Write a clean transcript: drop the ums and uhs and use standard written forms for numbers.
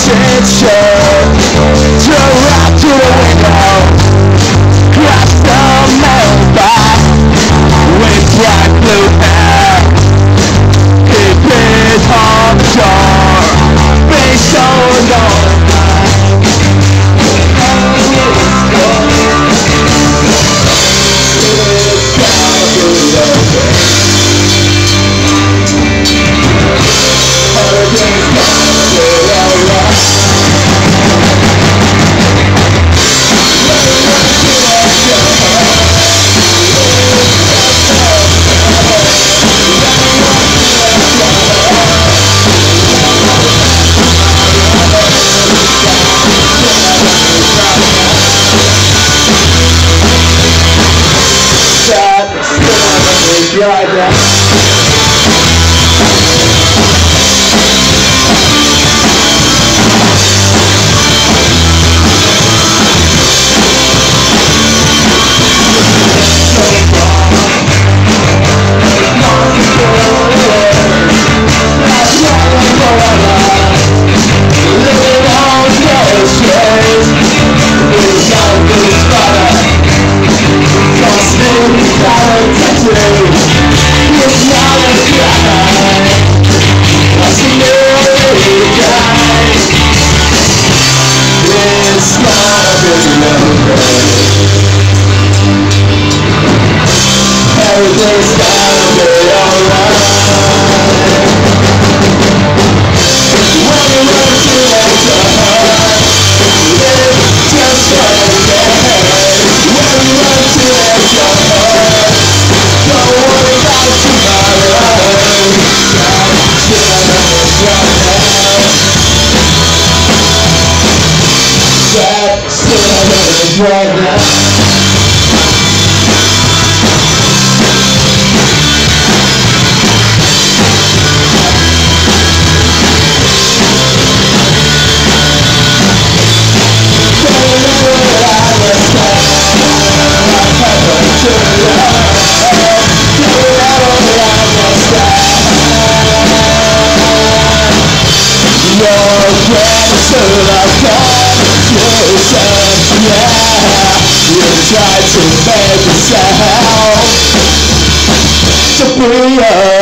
attention. Drove right to the window, crossed the mailbox with black blue hair. Keep his home door, be so long. Right now. Everything's gonna be alright. When you run to let your heart live just for a day. When you run to let your heart, don't worry about tomorrow. That cinnamon is right now. You try to make yourself to be